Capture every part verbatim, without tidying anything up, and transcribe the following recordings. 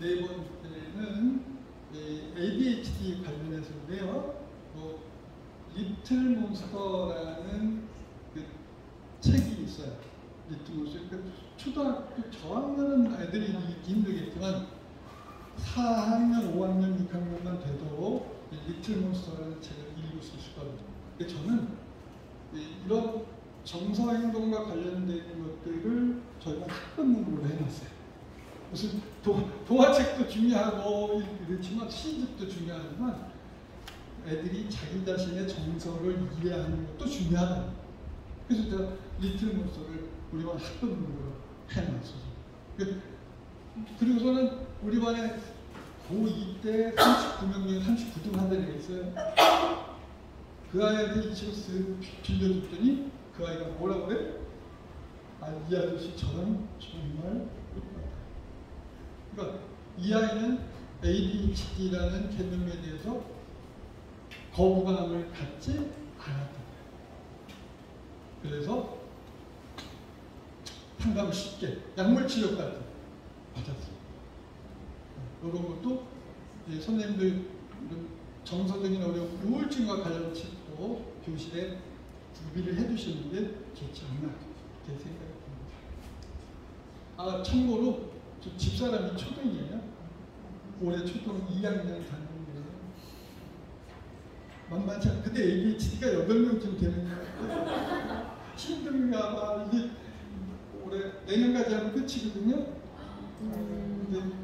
네 번째는 에이디에이치디 관련해서인데요. 뭐 리틀 몬스터라는 그 책이 있어요. 리틀 몬스터. 그 초등학교 저학년은 애들이 읽기 힘들겠지만 사 학년, 오 학년, 육 학년만 돼도 리틀 몬스터라는 책을 읽을 수 있을 겁니다. 근데 저는 이런 정서 행동과 관련된 것들을 저희가 학습문으로 해놨어요. 무슨 도, 동화책도 중요하고 이렇지만 시집도 중요하지만 애들이 자기 자신의 정서를 이해하는 것도 중요하다. 그래서 제가 리틀 몬스터를 우리 반 학습문으로 해놨어요. 그리고서는 우리 반에 고이 때 삼십구 명 중에 삼십구 등 한 애가 있어요. 그 아이한테 이 책을 쓱 빌려줬더니 그 아이가 뭐라고 그래? 아, 이 아저씨 저랑 정말 똑같다. 그러니까 이 아이는 에이디에이치디라는 개념에 대해서 거부감을 갖지 않았다. 그래서 상담을 쉽게 약물 치료까지 받았어요. 이런 것도 선생님들 정서적인 어려움, 우울증과 관련 책도 교실에 구비를 해주시는 게 좋지 않나 이렇게 생각합니다. 아, 참고로 저 집사람이 초등이에요. 올해 초등 이 학년 다니는데 만만치 않아. 근데 에이디에이치디가 여덟 명쯤 되는 거예요. 힘든가 봐. 이게 올해 내년까지 하면 끝이거든요. 음, 근데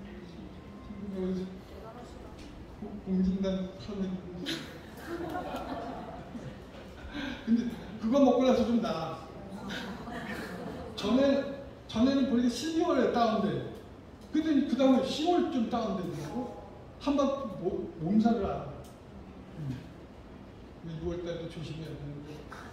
공진단 사는 근데 그거 먹고 나서 좀 나아. 전에, 전에는 보니까 십이월에 다운돼. 근데 그 다음에 시월쯤 다운되더라고. 한번 몸살을 알아. 음. 유월달도 조심해야 되는데.